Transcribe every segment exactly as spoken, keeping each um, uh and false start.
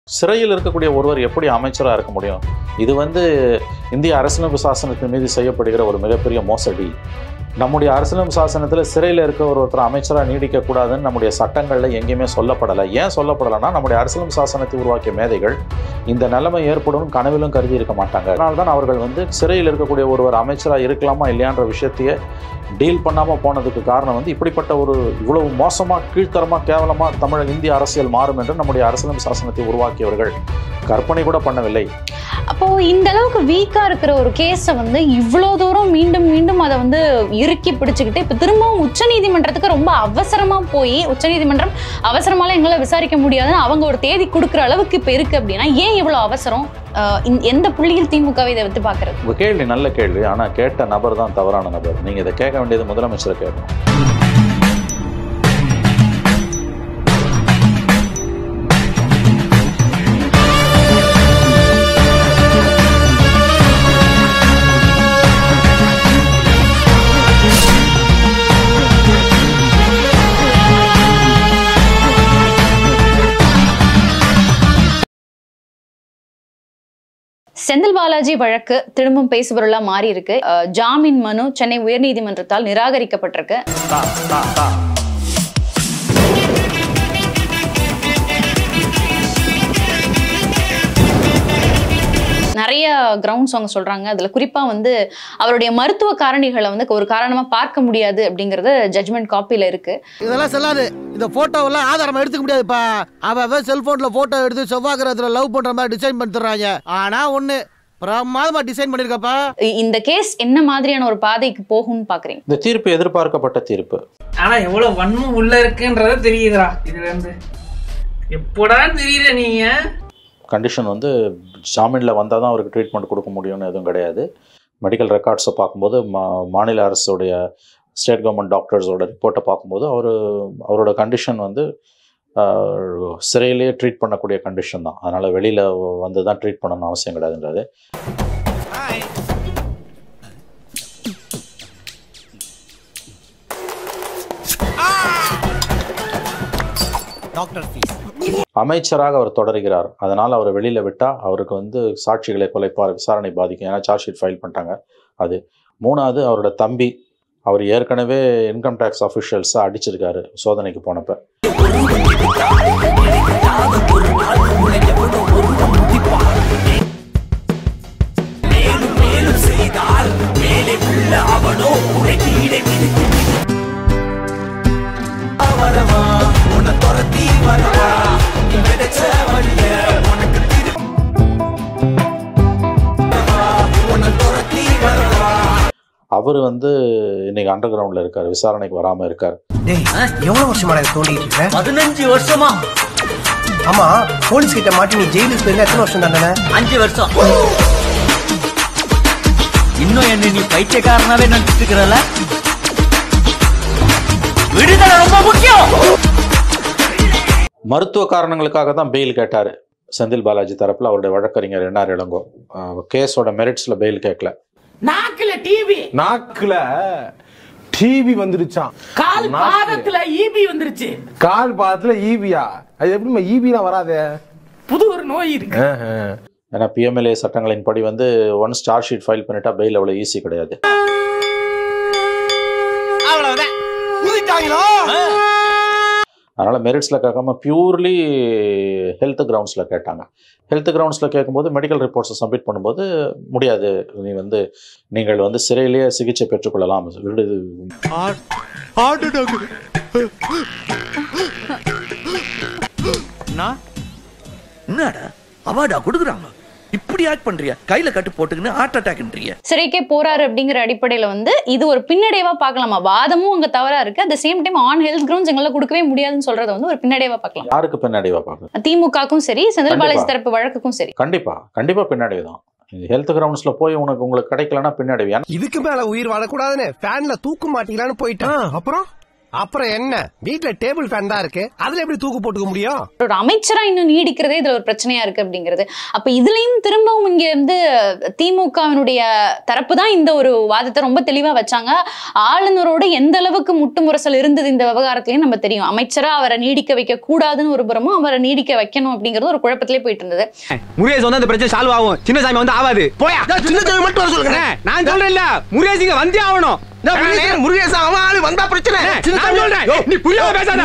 சிறையில் இருக்கக்கூடிய ஒருவர் எப்படி அமைச்சராக இருக்க முடியும்? இது வந்து இந்திய அரசியலமைப்பு சாசனத்தின் மீது செய்யப்படுகிற ஒரு மிகப்பெரிய மோசடி. நம்முடைய அரசியலமைப்பு சாசனத்தில் சிறையில் இருக்க ஒரு ஒருத்தர் அமைச்சராக நீடிக்கக்கூடாதுன்னு நம்முடைய சட்டங்களில் எங்கேயுமே சொல்லப்படலை. ஏன் சொல்லப்படலைன்னா, நம்முடைய அரசியலமைப்பு சாசனத்தை உருவாக்கிய மேதைகள் இந்த நிலைமை ஏற்படும் கனவிலும் கருதி இருக்க மாட்டாங்க. அதனால தான் அவர்கள் வந்து சிறையில் இருக்கக்கூடிய ஒருவர் அமைச்சராக இருக்கலாமா இல்லையான்ற விஷயத்தையே டீல் பண்ணாமல் போனதுக்கு காரணம் வந்து இப்படிப்பட்ட ஒரு இவ்வளவு மோசமாக கீழ்த்தரமாக கேவலமாக தமிழ் இந்திய அரசியல் மாறும் என்று நம்முடைய அரசியலமைப்பு சாசனத்தை உருவாக்கியவர்கள் கற்பனை கூட பண்ணவில்லை. அப்போ இந்த அளவுக்கு வீக்கா இருக்கிற ஒரு கேஸை வந்து இவ்வளோ தூரம் மீண்டும் மீண்டும் அதை வந்து இறுக்கி பிடிச்சுக்கிட்டு இப்போ திரும்பவும் உச்சநீதிமன்றத்துக்கு ரொம்ப அவசரமா போய் உச்சநீதிமன்றம் அவசரமால எங்களை விசாரிக்க முடியாதுன்னு அவங்க ஒரு தேதி கொடுக்குற அளவுக்கு இப்போ இருக்கு அப்படின்னா ஏன் இவ்வளோ அவசரம்? எந்த புள்ளியில் திமுகவை இதை வந்து பார்க்கறது? உங்க கேள்வி நல்ல கேள்வி. ஆனால் கேட்ட நபர் தான் தவறான நபர். நீங்க இதை கேட்க வேண்டியது முதலமைச்சரை கேட்கணும். செந்தில் பாலாஜி வழக்கு திரும்பவும் பேசுபொருளா மாறி இருக்கு. ஜாமீன் மனு சென்னை உயர்நீதிமன்றத்தால் நிராகரிக்கப்பட்டிருக்கு. நிறைய கிரவுண்ட்ஸ் அவங்க சொல்றாங்க. அதுல குறிப்பா வந்து அவருடைய மருத்துவ காரணிகளை வந்து ஒரு காரணமா பார்க்க முடியாது அப்படிங்கறது ஜட்ஜ்மெண்ட் காப்பில இருக்கு. இதெல்லாம் சொல்லாது. இந்த போட்டோவெல்லாம் ஆதாரமா எடுத்துக்க முடியாதுப்பா. அவ செல்போன்ல போட்டோ எடுத்து செவ்வாய்க்கிரகத்துல லவ் பண்ற மாதிரி டிசைன் பண்ணிடுறாங்க. ஆனா ஒண்ணு பிரமாதமா டிசைன் பண்ணிருக்கப்பா. இந்த கேஸ் என்ன மாதிரியான ஒரு பாதைக்கு போகும்னு பாக்குறீங்க? இந்த தீர்ப்பு எதிர்பார்க்கப்பட்ட தீர்ப்பு. ஆனா எவ்வளவு வன்மம் உள்ள இருக்குன்றத தெரியுதுடா. இதுல இருந்து எப்படா தெரியல. நீங்க கண்டிஷன் வந்து ஜாமீனில் வந்தால் தான் அவருக்கு ட்ரீட்மெண்ட் கொடுக்க முடியும்னு எதுவும் கிடையாது. மெடிக்கல் ரெக்கார்ட்ஸை பார்க்கும்போது மா மாநில அரசுடைய ஸ்டேட் கவர்மெண்ட் டாக்டர்ஸோட ரிப்போர்ட்டை பார்க்கும்போது அவர் அவரோட கண்டிஷன் வந்து சிறையிலேயே ட்ரீட் பண்ணக்கூடிய கண்டிஷன் தான். அதனால் வெளியில் வந்து தான் ட்ரீட் பண்ணணும்னு அவசியம் கிடையாதுன்றது. அமைச்சராக அவர் தொடர்கிறார். அதனால் அவரை வெளியில் விட்டால் அவருக்கு வந்து சாட்சிகளை குலைப்பார், விசாரணை பாதிக்கும். ஏன்னா சார்ஜ் ஷீட் ஃபைல் பண்ணிட்டாங்க. அது மூணாவது, அவரோட தம்பி அவர் ஏற்கனவே இன்கம் டேக்ஸ் அஃபிஷியல்ஸை அடிச்சிருக்காரு சோதனைக்கு போனப்ப. அவர் வந்து இன்னைக்கு அண்டர் கிரவுண்ட்ல இருக்காரு, விசாரணைக்கு வராம இருக்காரு. எவ்வளவு வருஷமா தோண்டிட்டு இருக்க? பதினஞ்சு வருஷமா. ஆமா, போலீஸ் கிட்ட மாட்டி நீ ஜெயிலுக்கு போய் எத்தனை வருஷம் தானே? அஞ்சு வருஷம். இன்னும் என்ன நீ பைத்தியக்காரனாவே நினைச்சிட்டு இருக்கிறல? விடுதலை ரொம்ப முக்கியம். மருத்துவ காரணங்களுக்காக தான் பெயில் கேட்டாரு செந்தில் பாலாஜி தரப்புல. அவருடைய வழக்கறிஞர் என்ஆர் இளங்கோ கேஸோட மெரிட்ஸ்ல பெயில் கேட்கல. நாக்குல டிவி நாக்குல டிவி வந்துருச்சான். கால் பாதத்துல ஈபி வந்துருச்சு. கால் பாதத்துல ஈபியா? அது எப்படிமா ஈபிலாம் வராதே? புது ஒரு நோய் இருக்கு. ஏன்னா பிஎம்எல்ஏ சட்டங்களின் படி வந்து ஒன்ஸ் சார்ஜ் ஷீட் ஃபைல் பண்ணிட்டா பெயில் அவ்வளவு ஈஸி கிடையாது. அதனால மெரிட்ஸ்ல கேட்காம பியூர்லி ஹெல்த் கிரவுண்ட்ஸ்ல கேட்டாங்க. ஹெல்த் கிரவுண்ட்ஸ்ல கேட்கும்போது மெடிக்கல் ரிப்போர்ட்ஸை சப்மிட் பண்ணும்போது முடியாது, நீ வந்து நீங்கள் வந்து சிறையிலேயே சிகிச்சை பெற்றுக்கொள்ளலாம். என்னடா அவார்டா கொடுக்குறாங்க? இப்படி ஆக்ட் பண்றியா? கையில கட்டு போட்டுக்கின்னு ஹார்ட் அட்டாக்ன்றீங்க. சிறைக்கே போறாரு அப்படிங்கிற அடிப்படையில வந்து இது ஒரு பின்னடைவா பார்க்கலாமா? வாதமும் அங்க தவறா இருக்கு. At the same time on health grounds எங்களால கொடுக்கவே முடியாதுன்னு சொல்றத வந்து ஒரு பின்னடைவா பார்க்கலாம். யாருக்கு பின்னடைவா பார்க்கலாம்? திமுகவுக்கும் சரி, செந்தில் பாலாஜி தரப்பு வழக்குக்கும் சரி. கண்டிப்பா கண்டிப்பா பின்னடைவு தான். ஹெல்த் கிரவுண்ட்ஸ்ல போய் உனக்கு உங்களுக்கு கிடைக்கலன்னா பின்னடைவு. இதுக்கு மேல உயிர் வாழக்கூடாதுன்னு ஃபேன்ல தூக்க மாட்டீங்களான்னு போயிட்டான். அப்புறம் அப்புறம் என்ன, வீட்ல டேபிள் ஃபேன் தான் இருக்கு, அதுல எப்படி தூக்கு போட்டுக்க முடியும்? ஒரு அமைச்சரா இன்னும் நீடிக்கிறதே இதுல ஒரு பிரச்சனையா இருக்கு அப்படிங்கிறது. அப்ப இதுலயும் திரும்பவும் இங்க வந்து திமுகவினுடைய தரப்பு தான் இந்த ஒரு வாதத்தை ரொம்ப தெளிவா வச்சாங்க. ஆளுநரோட எந்த அளவுக்கு முட்டு முரசல் இருந்தது இந்த விவகாரத்திலயும் நம்ம தெரியும். அமைச்சரா அவரை நீடிக்க வைக்க கூடாதுன்னு ஒரு புறமும் அவரை நீடிக்க வைக்கணும் அப்படிங்கிறது ஒரு குழப்பத்திலே போயிட்டு இருந்தது. முருகேஷ் வந்து அந்த பிரச்சனை சால்வ் ஆகும், சின்னசாமி வந்து ஆகாது. போயா சின்னசாமி மட்டும் வர சொல்லுங்க. நான் சொல்றேன் இல்ல, முருகேஷ் இங்க வந்தே ஆகணும். முருகேசா அவன் ஆளு வந்தா பிரச்சனை. நீ புரியாம பேசாத.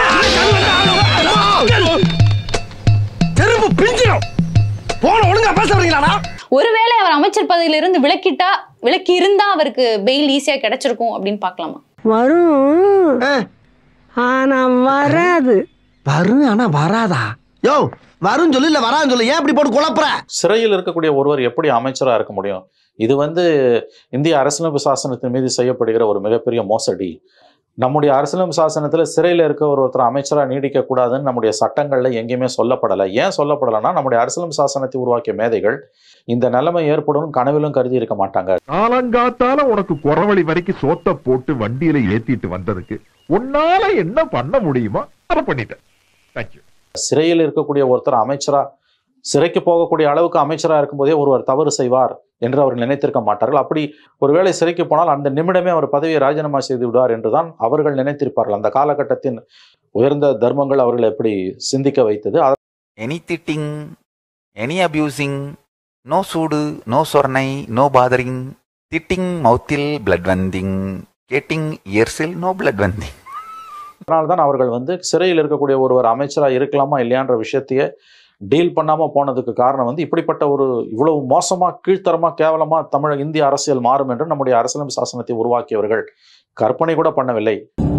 தெருப்பு பிஞ்சிரும். போன ஒழுங்கா பேச வரீங்களாடா? ஒருவேளை அவர் அமைச்சர் பதவியில இருந்து விலக்கிட்டா விலக்கி இருந்தா அவருக்கு பெயில் ஈஸியா கிடைச்சிருக்கும் அப்படின்னு பாக்கலாமா? வரும் ஆனா வராது. வரும் ஆனா வராதா? யோ வரும் சொல்லு இல்ல வரான்னு சொல்லு, ஏன் இப்படி போட்டு குழப்புற? சிறையில் இருக்கக்கூடிய ஒருவர் எப்படி அமைச்சரா இருக்க முடியும்? இது வந்து இந்திய அரசியலமைப்பு சாசனத்தின் மீது செய்யப்படுகிற ஒரு மிகப்பெரிய மோசடி. நம்முடைய அரசியலமைப்பு சாசனத்துல சிறையில் இருக்க ஒரு ஒருத்தர் அமைச்சரா நீடிக்க கூடாதுன்னு நம்முடைய சட்டங்கள்ல எங்கேயுமே சொல்லப்படலை. ஏன் சொல்லப்படலைன்னா, நம்முடைய அரசியலமைப்பு சாசனத்தை உருவாக்கிய மேதைகள் இந்த நிலைமை ஏற்படும் கனவிலும் கருதி இருக்க மாட்டாங்க. காலங்காத்தால உனக்கு குறவழி வரைக்கும் சோத்த போட்டு வண்டியில ஏத்திட்டு வந்ததுக்கு உன்னால என்ன பண்ண முடியுமோ அதை பண்ணிட்டேன். தேங்க்யூ. சிறையில் இருக்கக்கூடிய ஒருத்தர் அமைச்சரா சிறைக்கு போகக்கூடிய அளவுக்கு அமைச்சரா இருக்கும்போதே ஒருவர் தவறு செய்வார் என்று அவர் நினைத்திருக்க மாட்டார்கள். அப்படி ஒருவேளை சிறைக்கு போனால் அந்த நிமிடமே அவர் பதவியை ராஜினாமா செய்து விடுவார் என்றுதான் அவர்கள் நினைத்திருப்பார்கள். அந்த காலகட்டத்தின் உயர்ந்த தர்மங்கள் அவர்களை எப்படி சிந்திக்க வைத்தது. எனி திட்டிங், எனி அபியூசிங், நோ சூடு, நோ சொர்ணை, நோ பாதரிங், திட்டிங் மவுத்தில் பிளட் வந்திங், கேட்டிங் இயர்ஸில் நோ பிளட் வந்திங். அதனால்தான் அவர்கள் வந்து சிறையில் இருக்கக்கூடிய ஒருவர் அமைச்சராக இருக்கலாமா இல்லையான்ற விஷயத்தையே டீல் பண்ணாம போனதுக்கு காரணம் வந்து இப்படிப்பட்ட ஒரு இவ்வளவு மோசமா கீழ்த்தரமா கேவலமா தமிழ் இந்திய அரசியல் மாறும் என்று நம்முடைய அரசியலமைப்பு சாசனத்தை உருவாக்கியவர்கள் கற்பனை கூட பண்ணவில்லை.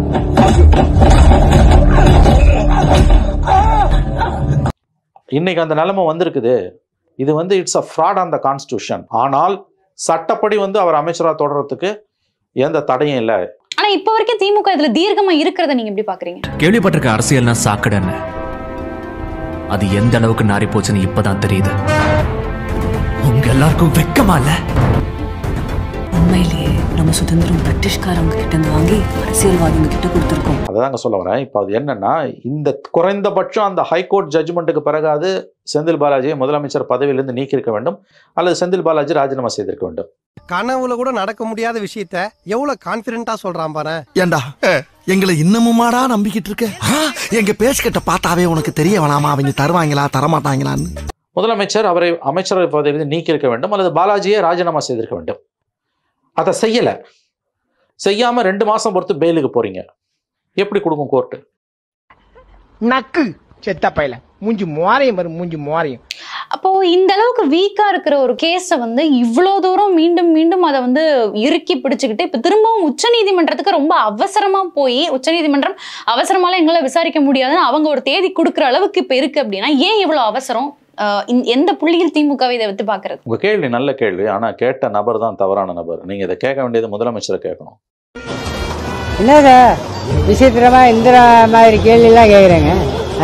இன்னைக்கு அந்த நிலைமை வந்திருக்குது. இது வந்து it's a fraud on the constitution. ஆனால் சட்டப்படி வந்து அவர் அமைச்சரா தொடர்றதுக்கு எந்த தடையும் இல்லை. ஆனா இப்ப வரைக்கும் திமுக இதுல தீர்க்கமா இருக்கிறத நீங்க எப்படி பாக்குறீங்க? கேள்விப்பட்டிருக்க அரசியல்னா சாக்கடைன்னு, அது எந்த அளவுக்கு நாரி போச்சுன்னு இப்பதான் தெரியுது. உங்க எல்லாருக்கும் வெக்கமா இல்ல? உண்மையிலேயே நம்ம சுதந்திரம் பிரிட்டிஷ்காரங்க கிட்ட இருந்து வாங்கி அரசியல்வாதிங்க கிட்ட கொடுத்துருக்கோம். அதாங்க சொல்ல வரேன். இப்போ அது என்னன்னா, இந்த குறைந்தபட்சம் அந்த ஹைகோர்ட் ஜட்ஜ்மெண்ட்டுக்கு பிறகாது செந்தில் பாலாஜியை முதலமைச்சர் பதவியிலிருந்து நீக்கியிருக்க வேண்டும், அல்லது செந்தில் பாலாஜி ராஜினாமா செய்திருக்க வேண்டும். கனவுல கூட நடக்க முடியாத விஷயத்த எவ்வளவு கான்பிடென்ட்டா சொல்றான் பாரு. ஏண்டா எங்களை இன்னமுமாடா நம்பிக்கிட்டு இருக்க? எங்க பேசிக்கிட்ட பார்த்தாவே உனக்கு தெரிய வேணாமா அவங்க தருவாங்களா தரமாட்டாங்களான்னு? முதலமைச்சர் அவரை அமைச்சரவை பதவியிலிருந்து நீக்கியிருக்க வேண்டும், அல்லது பாலாஜியை ராஜினாமா செய்திருக்க வேண்டும். அதை செய்யல. செய்யாம ரெண்டு மாசம் பொறுத்து பெயிலுக்கு போறீங்க. எப்படி கொடுக்கும் கோர்ட்டு? நக்கு செத்த பையல மூஞ்சி மோரையும் வரும், மூஞ்சி மோரையும். அப்போ இந்த அளவுக்கு வீக்கா இருக்கிற ஒரு கேஸை வந்து இவ்வளவு தூரம் மீண்டும் மீண்டும் அதை வந்து இறுக்கி பிடிச்சுக்கிட்டு இப்ப திரும்பவும் உச்ச நீதிமன்றத்துக்கு ரொம்ப அவசரமா போய் உச்ச நீதிமன்றம் அவசரமால எங்களை விசாரிக்க முடியாதுன்னு அவங்க ஒரு தேதி கொடுக்குற அளவுக்கு இப்ப இருக்கு அப்படின்னா ஏன் இவ்வளவு அவசரம்? எந்த புள்ளியில் திமுகவை இதை விட்டு பாக்குறது? உங்க கேள்வி நல்ல கேள்வி. ஆனா கேட்ட நபர் தான் தவறான நபர். நீங்க இதை கேட்க வேண்டியது முதலமைச்சரை கேட்கணும். என்னங்க விசித்திரமா இந்த மாதிரி கேள்வி எல்லாம் கேக்குறேங்க?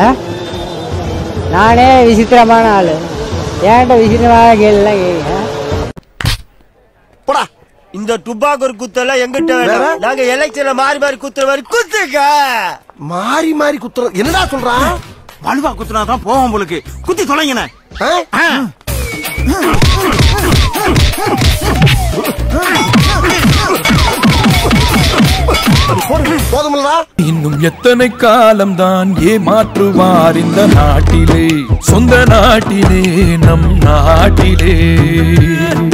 நானே விசித்திரமான ஆளு, ஏன்ட்ட விசித்திரமான கேள்வி எல்லாம் கேக்குறேன். போடா, இந்த டுபாக்கோ குத்தெல்லாம் எங்கிட்ட வேணும். நாங்க எலெக்ஷன்ல மாறி மாறி குத்துற மாதிரி குத்துக்க. மாறி மாறி குத்துற என்னடா சொல்றான்? வலுவா குத்துனாதான் போவோம் உங்களுக்கு. குத்தி தொலைங்கண்ணே. இன்னும் எத்தனை காலம்தான் ஏமாற்றுவார் இந்த நாட்டிலே, சொந்த நாட்டிலே, நம் நாட்டிலே.